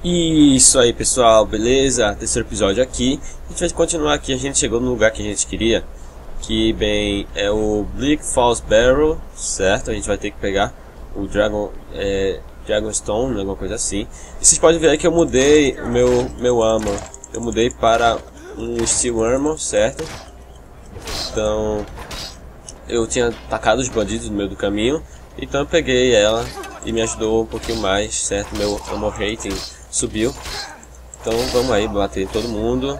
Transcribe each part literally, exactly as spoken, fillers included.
Isso aí, pessoal, beleza? Terceiro episódio aqui. A gente vai continuar aqui. A gente chegou no lugar que a gente queria, que bem é o Bleak Falls Barrow, certo? A gente vai ter que pegar o Dragon é, Dragonstone, alguma coisa assim. E vocês podem ver aí que eu mudei o meu meu armor. Eu mudei para um Steel Armor, certo? Então eu tinha atacado os bandidos no meio do caminho, então eu peguei ela e me ajudou um pouquinho mais, certo? Meu armor rating subiu. Então vamos aí bater em todo mundo.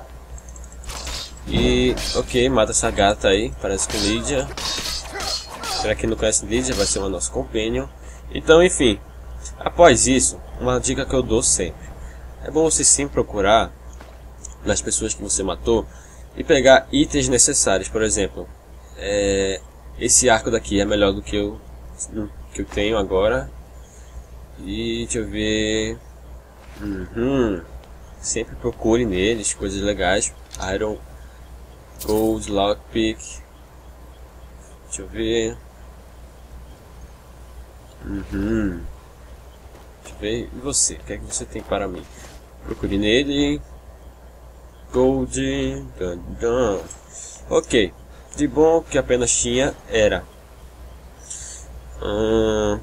E ok, mata essa gata aí, parece com Lydia. Para quem não conhece Lydia, vai ser uma nossa companion. Então enfim, após isso, uma dica que eu dou sempre: é bom você sim procurar nas pessoas que você matou e pegar itens necessários. Por exemplo, é, esse arco daqui é melhor do que eu, que eu tenho agora. E deixa eu ver. Uhum. Sempre procure neles coisas legais. Iron, Gold, Lockpick. Deixa eu ver. Uhum. Deixa eu ver. E você? O que é que você tem para mim? Procure nele. Gold. Dun, dun. Ok. De bom que apenas tinha era. Hum...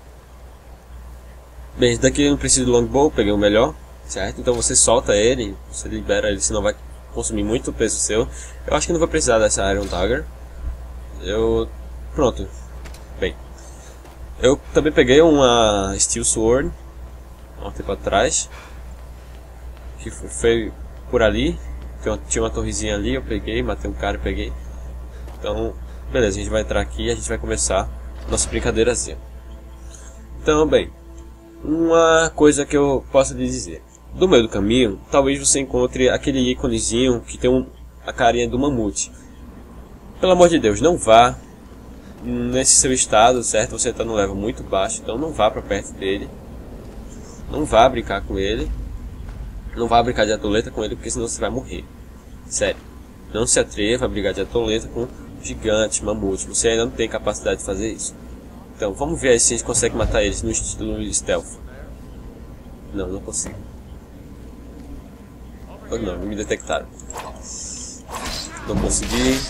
Bem, esse daqui eu não preciso de longbow, peguei o melhor, certo? Então você solta ele, você libera ele, senão vai consumir muito peso seu. Eu acho que não vou precisar dessa Iron Dagger. Eu... Pronto. Bem, eu também peguei uma Steel Sword há um tempo atrás, que foi por ali. Tinha uma torrezinha ali, eu peguei, matei um cara e peguei. Então, beleza, a gente vai entrar aqui e a gente vai começar nossa brincadeirazinha. Então, bem, uma coisa que eu posso lhe dizer: do meio do caminho, talvez você encontre aquele íconezinho que tem um, a carinha do mamute. Pelo amor de Deus, não vá nesse seu estado, certo? Você está no level muito baixo, então não vá para perto dele. Não vá brincar com ele. Não vá brincar de atoleta com ele, porque senão você vai morrer. Sério, não se atreva a brigar de atoleta com gigantes, mamute. Você ainda não tem capacidade de fazer isso. Então, vamos ver aí se a gente consegue matar eles no estilo stealth. Não, não consigo. Oh, não, me detectaram. Não consegui.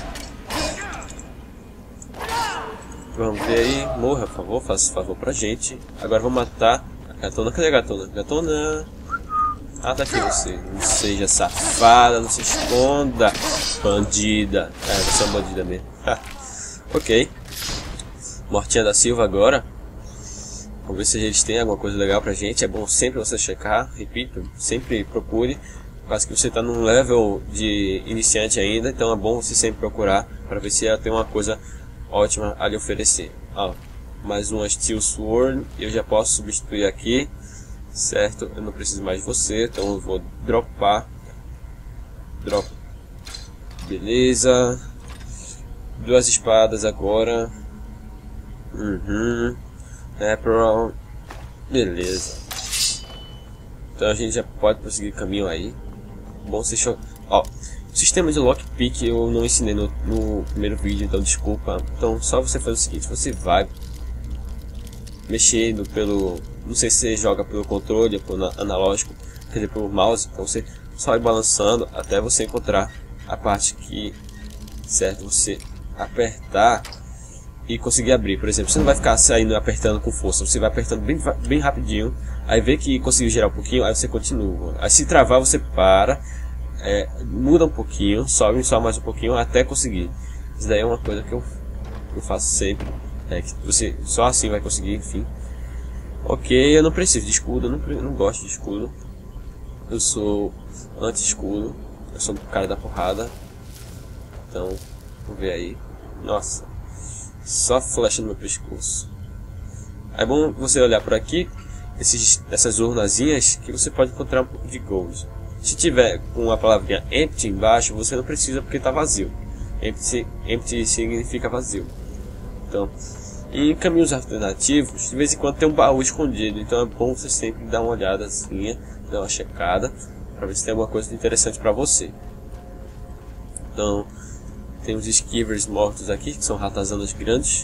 Vamos ver aí. Morra, por favor, faça favor pra gente. Agora vamos matar a gatona. Cadê a gatona? Gatona. Ah, tá aqui você. Não seja safada, não se esconda. Bandida. É, você é uma bandida mesmo. Ok. Mortinha da Silva agora. Vamos ver se eles têm alguma coisa legal pra gente. É bom sempre você checar, repito, sempre procure. Quase que você está num level de iniciante ainda, então é bom você sempre procurar para ver se ela tem uma coisa ótima a lhe oferecer. Ó, mais uma Steel Sword, eu já posso substituir aqui, certo? Eu não preciso mais de você, então eu vou dropar. Drop. Beleza. Duas espadas agora. Uhum. April. Beleza. Então a gente já pode prosseguir o caminho aí. Bom, se show. Ó, o sistema de lockpick eu não ensinei no, no primeiro vídeo, então desculpa. Então só você faz o seguinte: você vai mexendo pelo, não sei se você joga pelo controle ou pelo analógico, quer dizer, pelo mouse. Então você só vai balançando até você encontrar a parte que, certo, você apertar e conseguir abrir. Por exemplo, você não vai ficar saindo apertando com força, você vai apertando bem, bem rapidinho, aí vê que conseguiu girar um pouquinho, aí você continua. Aí se travar você para, é, muda um pouquinho, sobe só mais um pouquinho até conseguir. Isso daí é uma coisa que eu, que eu faço sempre, é que você só assim vai conseguir, enfim. Ok, eu não preciso de escudo, eu não, eu não gosto de escudo, eu sou anti-escudo, eu sou o cara da porrada. Então, vamos ver aí. Nossa, só flecha no meu pescoço. É bom você olhar por aqui, esses, essas urnazinhas, que você pode encontrar um pouco de gold. Se tiver com a palavrinha empty embaixo, você não precisa porque está vazio. Empty, empty significa vazio. Então, em caminhos alternativos, de vez em quando tem um baú escondido. Então é bom você sempre dar uma olhada assim, dar uma checada, para ver se tem alguma coisa interessante para você. Então, tem os esquivers mortos aqui, que são ratazanas grandes,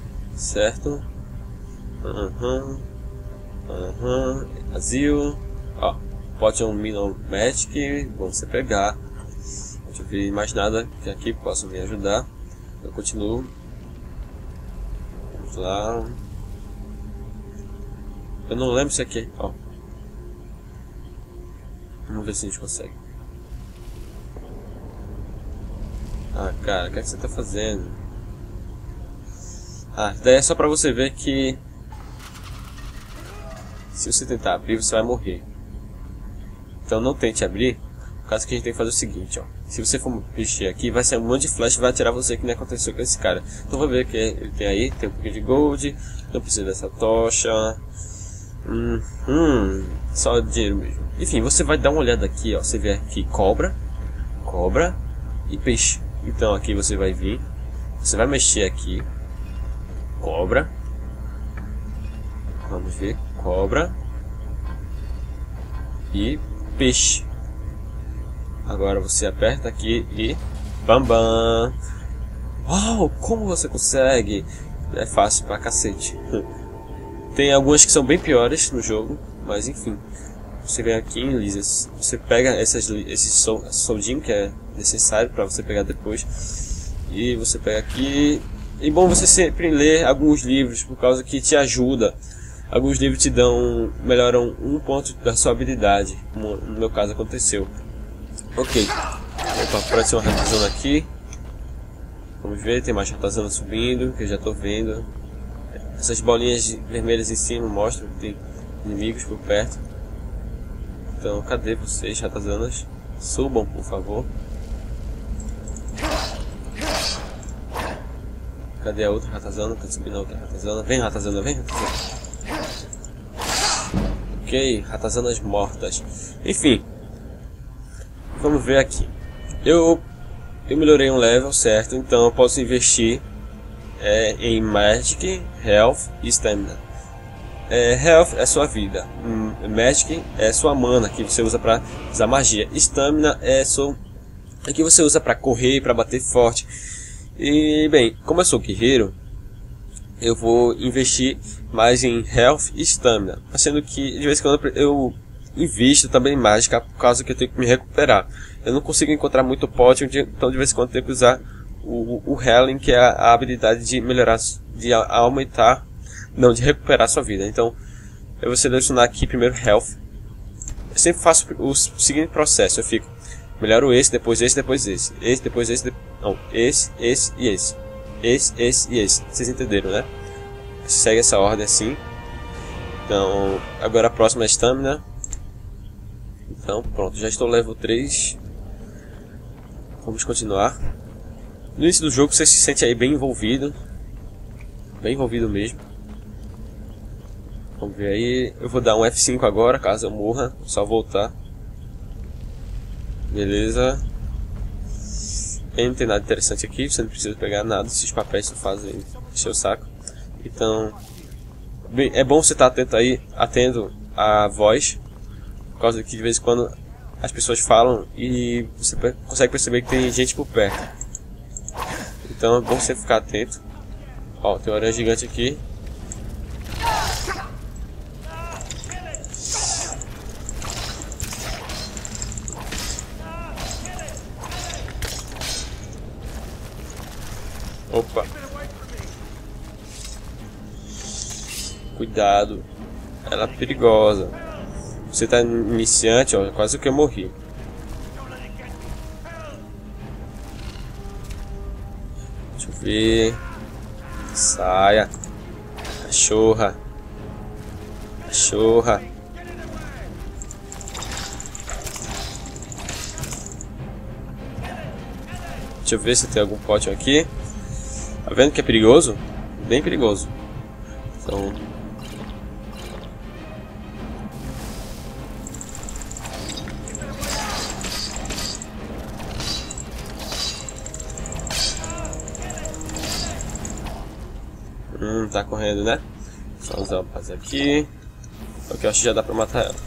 certo? Aham, uhum. aham, uhum. Vazio. Ó, Potion Minimum Magic, bom você pegar. Deixa eu ver mais nada que aqui possa me ajudar. Eu continuo. Vamos lá. Eu não lembro se aqui, ó. Vamos ver se a gente consegue. Ah, cara, o que é que você tá fazendo? Ah, daí é só pra você ver que se você tentar abrir, você vai morrer. Então não tente abrir. No caso que a gente tem que fazer o seguinte, ó. Se você for mexer aqui, vai ser um monte de flash e vai atirar você, que nem aconteceu com esse cara. Então vou ver que ele tem aí, tem um pouquinho de gold, não precisa dessa tocha. Hum, hum, só dinheiro mesmo. Enfim, você vai dar uma olhada aqui, ó. Você vê aqui cobra, cobra e peixe. Então aqui você vai vir, você vai mexer aqui, cobra. Vamos ver, cobra e peixe. Agora você aperta aqui e bam bam. Uau, como você consegue? É fácil pra cacete. Tem algumas que são bem piores no jogo, mas enfim. Você vem aqui em lisas, você pega essas, esse sol, soldinho que é necessário para você pegar depois. E você pega aqui. E bom você sempre ler alguns livros, por causa que te ajuda. Alguns livros te dão, melhoram um ponto da sua habilidade, como no meu caso aconteceu. Ok, opa, apareceu uma ratazana aqui. Vamos ver, tem mais ratazana subindo, que eu já estou vendo. Essas bolinhas vermelhas em cima mostram que tem inimigos por perto. Então, cadê vocês, ratazanas? Subam, por favor. Cadê a outra ratazana? Tá subindo a outra ratazana. Vem, ratazana, vem, ratazana. Ok, ratazanas mortas. Enfim, vamos ver aqui. Eu, eu melhorei um level, certo? Então eu posso investir é, em Magic, Health e Stamina. É, Health é sua vida, Magic é sua mana que você usa para usar magia, Stamina é, seu, é que você usa para correr e para bater forte. E bem, como eu sou guerreiro, eu vou investir mais em Health e Stamina, sendo que de vez em quando eu invisto também em Mágica por causa que eu tenho que me recuperar. Eu não consigo encontrar muito pote, então de vez em quando eu tenho que usar o, o Healing, que é a, a habilidade de melhorar, de aumentar, não, de recuperar sua vida. Então eu vou selecionar aqui primeiro Health. Eu sempre faço o seguinte processo, eu fico, melhoro esse, depois esse, depois esse, esse, depois esse, de... não, esse, esse e esse, esse, esse e esse, vocês entenderam, né? Você segue essa ordem assim. Então, agora a próxima é Stamina. Então, pronto, já estou level três. Vamos continuar. No início do jogo você se sente aí bem envolvido. Bem envolvido mesmo. Vamos ver aí. Eu vou dar um F cinco agora, caso eu morra. Só voltar. Beleza. Não tem nada interessante aqui. Você não precisa pegar nada. Esses papéis só fazem encher o saco. Então, bem, é bom você estar atento aí, atento à voz. Por causa que de vez em quando as pessoas falam e você consegue perceber que tem gente por perto. Então é bom você ficar atento. Ó, tem uma aranha gigante aqui. Opa. Cuidado. Ela é perigosa. Você tá iniciante, ó, quase que eu morri. Deixa eu ver. Saia. Cachorra. Cachorra. Deixa eu ver se tem algum pote aqui. Tá vendo que é perigoso? Bem perigoso. Então... Hum, tá correndo, né? Só usar o paz aqui. Ok, acho que já dá pra matar ela.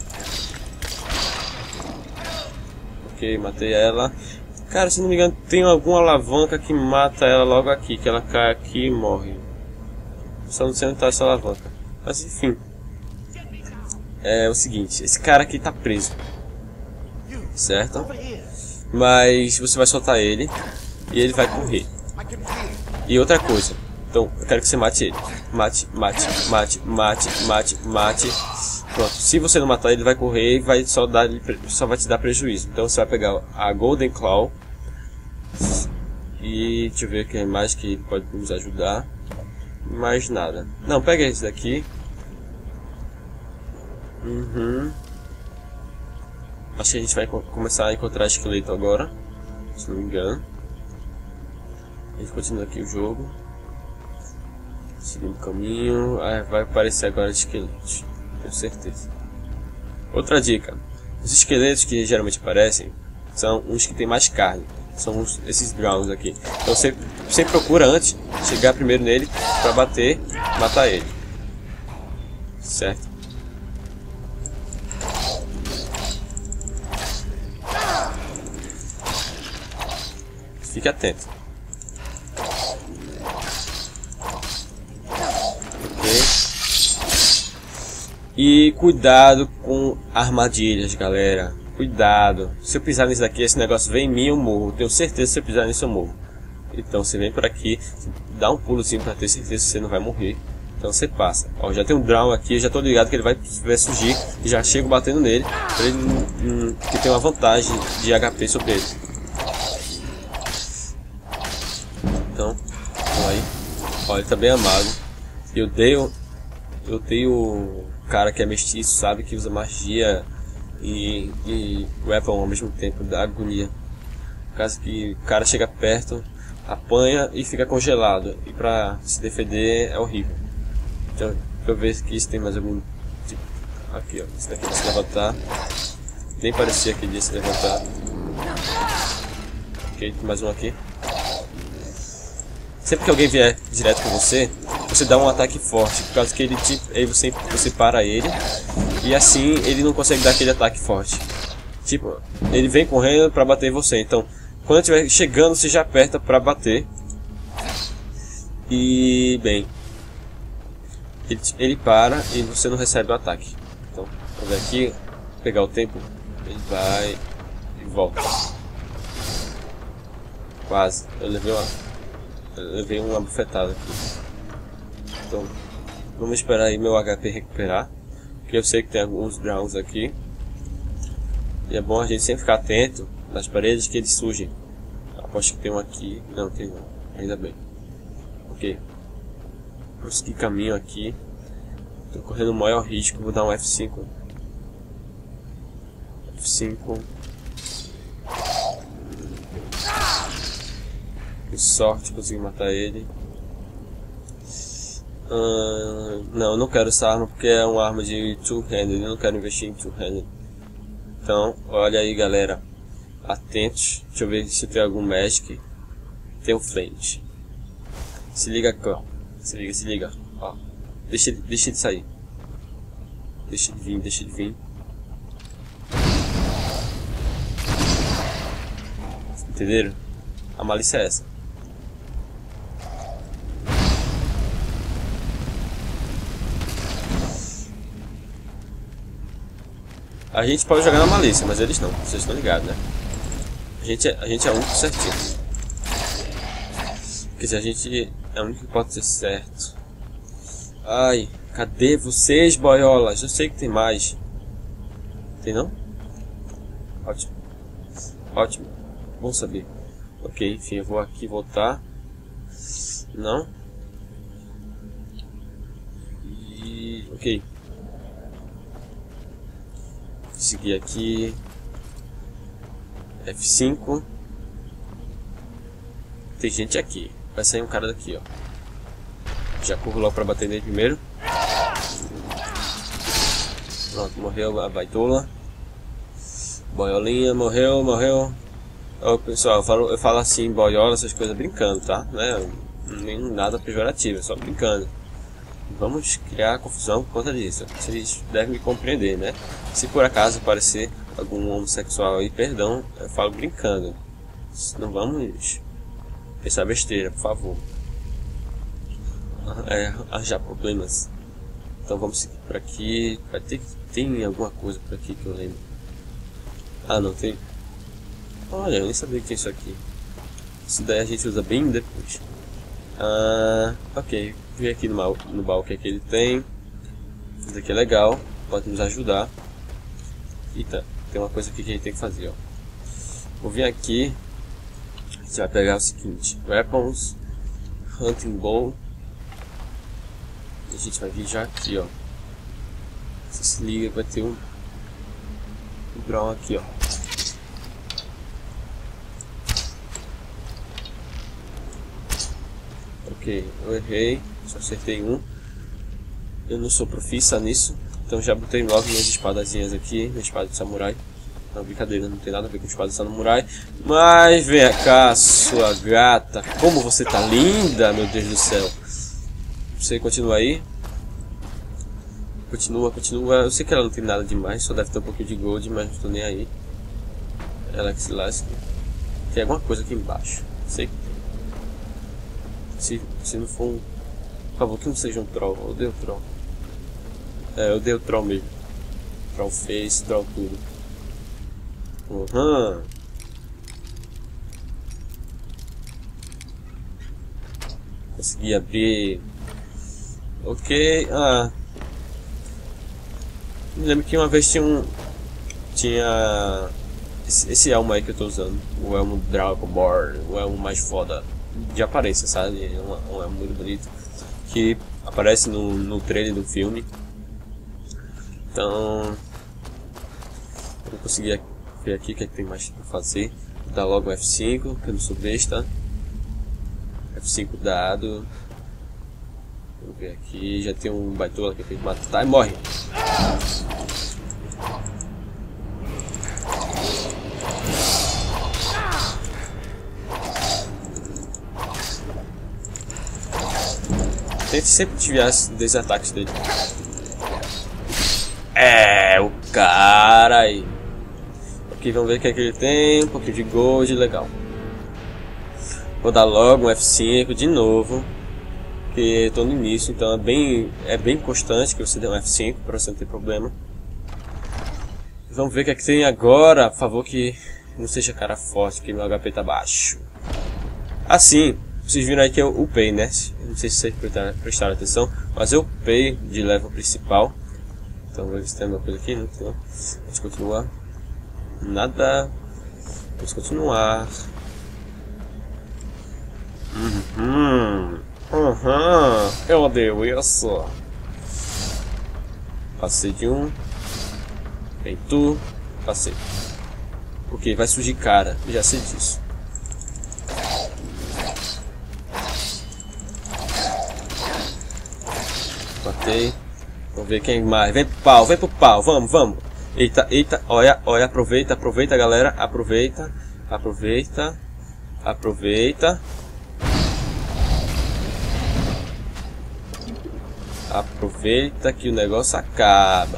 Ok, matei ela. Cara, se não me engano, tem alguma alavanca que mata ela logo aqui. Que ela cai aqui e morre. Só não sei onde tá essa alavanca. Mas enfim. é o seguinte, esse cara aqui tá preso, certo? Mas você vai soltar ele e ele vai correr. E outra coisa, então eu quero que você mate ele. Mate, mate, mate, mate, mate, mate. Pronto, se você não matar ele vai correr e vai só, dar, só vai te dar prejuízo. Então você vai pegar a Golden Claw. E deixa eu ver o que mais que ele pode nos ajudar. Mais nada. Não, pega esse daqui. Uhum. Acho que a gente vai começar a encontrar esqueleto agora, se não me engano. A gente continua aqui o jogo. Seguindo o caminho. Ah, vai aparecer agora esqueletos, tenho certeza. Outra dica: os esqueletos que geralmente aparecem são uns que tem mais carne. São uns, esses drowns aqui. Então você sempre procura antes chegar primeiro nele para bater, matar ele. Certo? Fique atento. Ok. E cuidado com armadilhas, galera. Cuidado. Se eu pisar nisso daqui, esse negócio vem em mim, eu morro. Tenho certeza que se eu pisar nisso, eu morro. Então você vem por aqui, dá um pulozinho para ter certeza que você não vai morrer. Então você passa. Ó, já tem um drown aqui, eu já tô ligado que ele vai, vai surgir. E já chego batendo nele. Pra ele hum, que tem uma vantagem de H P sobre ele. Então, aí. Ó, ele tá bem amado. Eu odeio. Eu odeio o cara que é mestiço, sabe? Que usa magia e, e weapon ao mesmo tempo, da agonia. Por causa que o cara chega perto, apanha e fica congelado. E pra se defender é horrível. Então, deixa eu ver se tem mais algum tipo. Aqui, ó. Esse daqui vai se levantar. Nem parecia que ele ia se levantar. Ok, tem mais um aqui. Sempre que alguém vier direto com você, você dá um ataque forte, por causa que ele te, aí você, você para ele, e assim ele não consegue dar aquele ataque forte. Tipo, ele vem correndo pra bater em você, então quando estiver chegando você já aperta pra bater. E bem, ele, ele para e você não recebe o ataque. Então, vou ver aqui, pegar o tempo, ele vai e volta. Quase, eu levei uma... Eu levei uma bufetada aqui. Então, vamos esperar aí meu H P recuperar. Porque eu sei que tem alguns drowns aqui. E é bom a gente sempre ficar atento nas paredes que eles surgem. Aposto que tem um aqui. Não, tem não. Ainda bem. Ok. Vou seguir caminho aqui. Tô correndo o maior risco. Vou dar um F cinco. F cinco. Com sorte consegui matar ele. Uh, não, eu não quero essa arma porque é uma arma de two-handed. Eu não quero investir em two-handed. Então, olha aí, galera. Atentos. Deixa eu ver se tem algum magic. Tem um flint. Se liga aqui, ó. Se liga, se liga. Ó. Deixa ele, deixa ele sair. Deixa ele vir, deixa ele vir. Entenderam? A malícia é essa. A gente pode jogar na malícia, mas eles não, vocês estão ligados, né? A gente é, a gente é o único certinho. Porque se a gente é o único que pode ser certo. Ai, cadê vocês, boiolas? Eu sei que tem mais. Tem não? Ótimo. Ótimo. Bom saber. Ok, enfim, eu vou aqui voltar. Não. E... ok. Seguir aqui. F cinco. Tem gente aqui. Vai sair um cara daqui, ó. Já corro logo pra bater nele primeiro. Pronto, morreu a baitola. Boiolinha, morreu, morreu. Ô, pessoal, eu falo, eu falo assim, boiola, essas coisas brincando, tá? Não é nem nada pejorativo, é só brincando. Vamos criar confusão por conta disso. Vocês devem me compreender, né? Se por acaso aparecer algum homossexual aí, perdão, eu falo brincando. Não vamos pensar besteira, por favor. É, arranjar problemas. Então vamos seguir por aqui. Vai ter que tem alguma coisa por aqui que eu lembro. Ah, não tem. Olha, eu nem sabia que tinha isso aqui. Isso daí a gente usa bem depois. Ah, ok. Vem aqui no, mal, no baú que, é que ele tem. Isso daqui é legal. Pode nos ajudar. Eita, tem uma coisa aqui que a gente tem que fazer, ó. Vou vir aqui. A gente vai pegar o seguinte: Weapons, Hunting Bow. E a gente vai vir já aqui, ó. Você se liga, vai ter um, um brown aqui, ó. Ok, eu errei, só acertei um. Eu não sou profissa nisso, então já botei logo minhas espadazinhas aqui, minha espada de samurai. Não, brincadeira, não tem nada a ver com espada de samurai. Mas vem cá, sua gata, como você tá linda, meu Deus do céu. Você continua aí? Continua, continua. Eu sei que ela não tem nada demais, só deve ter um pouquinho de gold, mas não tô nem aí. Ela que se lasca. Tem alguma coisa aqui embaixo. Sei que tem. Se, se não for um... Por favor, que não seja um troll. Eu odeio troll. É, eu odeio troll mesmo. Troll face, troll tudo. Uhum. Consegui abrir. Ok. Ah. Me lembro que uma vez tinha um... Tinha... Esse, esse elmo aí que eu tô usando. O elmo Dragonborn. O elmo mais foda de aparência, sabe? É um, um elmo muito bonito. Que aparece no, no trailer do filme. Então... Eu consegui ver aqui o que, é que tem mais pra fazer. Vou dar logo F cinco, que eu não sou besta. F cinco dado. Vamos ver aqui, já tem um baitola que tem que matar e morre. Tente sempre desviar desses ataques dele. É, o cara aí. Ok, vamos ver o que é que ele tem. Um pouquinho de gold, legal. Vou dar logo um F cinco de novo. Porque estou no início, então é bem, é bem constante que você dê um F cinco para você não ter problema. Vamos ver o que é que tem agora. Por favor, que não seja cara forte, que meu H P tá baixo. Assim, vocês viram aí que eu upei, né? Não sei se vocês prestaram, prestaram atenção, mas eu upei de level principal. Então vamos ver se tem alguma coisa aqui, não tem. Vamos continuar. Nada. Vamos continuar. Uhum. Uhum. Eu odeio isso. Passei de um. Vem tu. Passei. Ok, vai surgir cara. Eu já sei disso. Matei. Vamos ver quem mais. Vem pro pau, vem pro pau. Vamos, vamos. Eita, eita. Olha, olha. Aproveita, aproveita, galera. Aproveita. Aproveita. Aproveita. Aproveita que o negócio acaba.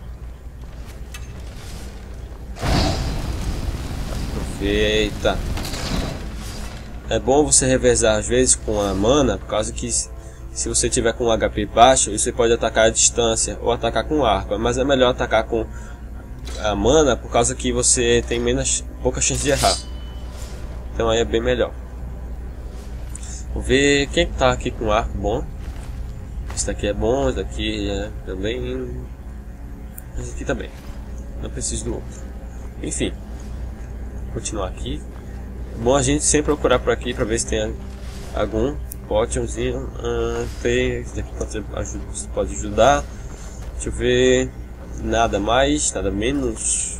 Aproveita. É bom você revezar às vezes com a mana, por causa que se você tiver com um H P baixo, você pode atacar à distância ou atacar com arco. Mas é melhor atacar com a mana, por causa que você tem menos, pouca chance de errar. Então aí é bem melhor. Vou ver quem tá aqui com arco bom. Esse daqui é bom, esse daqui é também. Esse aqui também. Não preciso do outro. Enfim. Continuar aqui. É bom a gente sempre procurar por aqui para ver se tem algum potionzinho. Ah, tem. Esse daqui pode, ser, pode ajudar. Deixa eu ver. Nada mais, nada menos.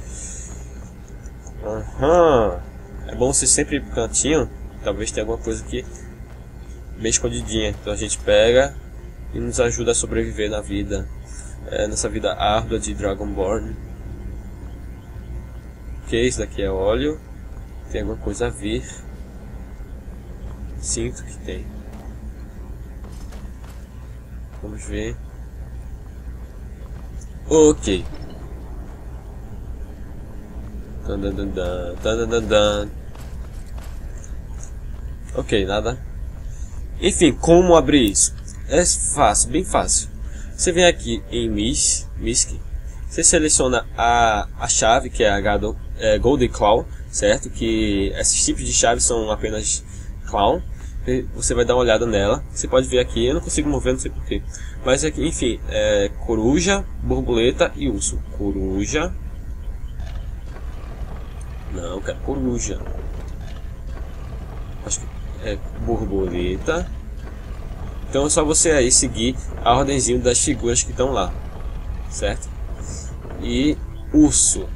Aham. É bom você sempre ir pro cantinho. Talvez tenha alguma coisa aqui bem escondidinha. Então a gente pega e nos ajuda a sobreviver na vida, é, nessa vida árdua de Dragonborn. Ok, isso daqui é óleo. Tem alguma coisa a vir. Sinto que tem. Vamos ver. Ok. Dan, dan, dan, dan, dan, dan, dan. Ok, nada. Enfim, como abrir isso? É fácil, bem fácil. Você vem aqui em Miss, Misk, você seleciona a, a chave, que é a Gado, é, Golden Claw, certo? Que esses tipos de chaves são apenas Clown. Você vai dar uma olhada nela. Você pode ver aqui, eu não consigo mover, não sei porquê. Mas aqui, enfim, é coruja, borboleta e urso. Coruja. Não, cara, coruja. Acho que é borboleta. Então é só você aí seguir a ordenzinha das figuras que estão lá, certo? E urso.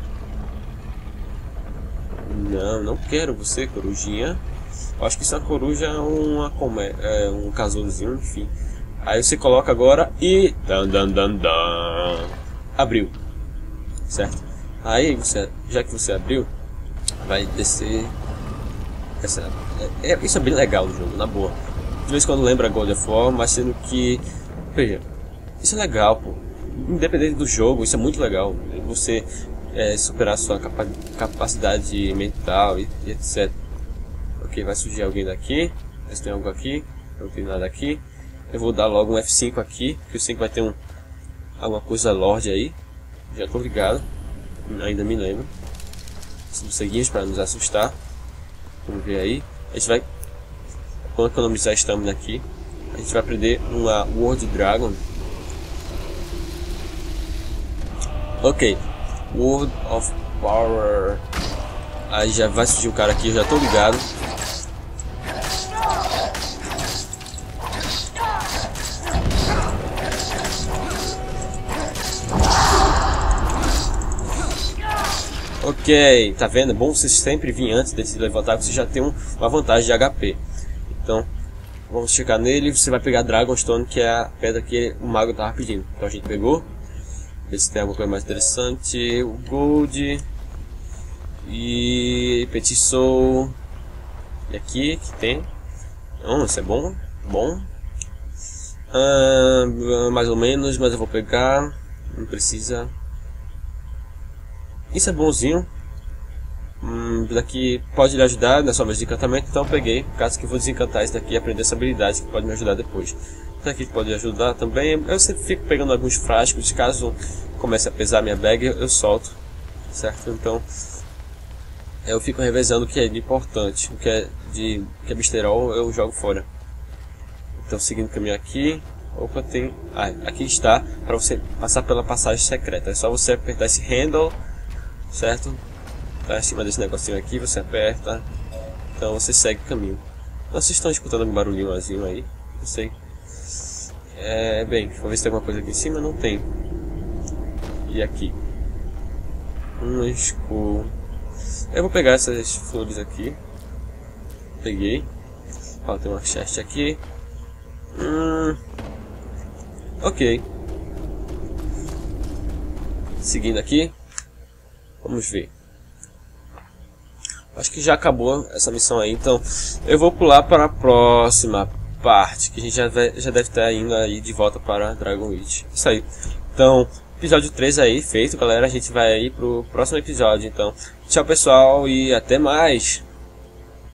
Não, não quero você, corujinha. Acho que isso é uma coruja, uma comé é um casulozinho, enfim. Aí você coloca agora e dan, dan, dan, dan. Abriu, certo? Aí você, já que você abriu, vai descer. Essa, é, isso é bem legal no jogo, na boa. De vez em quando lembra God of War, mas sendo que, veja, isso é legal, pô. Independente do jogo, isso é muito legal. Você é, superar sua capa capacidade mental e, e etcétera. Ok, vai surgir alguém daqui. Mas tem algo aqui. Não tem nada aqui. Eu vou dar logo um F cinco aqui. Que o cinco vai ter um, alguma coisa Lorde aí. Já tô ligado. Ainda me lembro. Os morceguinhos para nos assustar. Vamos ver aí. A gente vai, vamos economizar estamina aqui. A gente vai aprender uma World Dragon. Ok. World of Power. Aí já vai surgir o cara aqui, eu já tô ligado. Ok, tá vendo? É bom você sempre vir antes de se levantar, você já tem um, uma vantagem de H P. Então, vamos chegar nele, você vai pegar Dragonstone, que é a pedra que o mago tava pedindo. Então a gente pegou. Ver se tem alguma coisa mais interessante. O Gold. E Petit Soul. E aqui, que tem. Oh, isso é bom. Bom. Ah, mais ou menos, mas eu vou pegar. Não precisa. Isso é bonzinho. Hum, daqui pode lhe ajudar na sua vez de encantamento, então eu peguei. Caso que eu vou desencantar isso daqui e aprender essa habilidade que pode me ajudar depois. Isso aqui pode ajudar também. Eu sempre fico pegando alguns frascos. Caso comece a pesar minha bag, eu, eu solto. Certo? Então eu fico revezando o que é de importante. O que é de que é besterol eu jogo fora. Então seguindo o caminho aqui. Opa, tem. Ah, aqui está para você passar pela passagem secreta. É só você apertar esse handle. Certo? Tá acima desse negocinho aqui, você aperta. Então você segue o caminho. Vocês estão escutando um barulhinhozinho aí? Não sei. É, bem, vou ver se tem alguma coisa aqui em cima. Não tem. E aqui? Um escuro. Eu vou pegar essas flores aqui. Peguei. Ó, tem uma chest aqui. Hum. Ok. Seguindo aqui. Vamos ver. Acho que já acabou essa missão aí, então eu vou pular para a próxima parte, que a gente já, vai, já deve estar indo aí de volta para Dragon Witch. Isso aí. Então, episódio três aí feito, galera. A gente vai aí pro próximo episódio. Então, tchau pessoal e até mais.